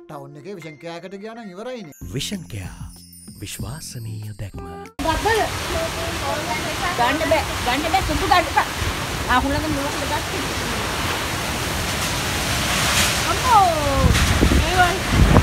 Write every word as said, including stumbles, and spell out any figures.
Town එකේ vision කෑකට ගියා නම් ඉවරයිනේ. විෂන් කෑ විශ්වාසනීය දැක්ම. බබල් ගන්න බෑ ගන්න බෑ සුදු ගන්න එපා. ආ හුලඟ මොකද ගත්තේ? අම්මෝ මේ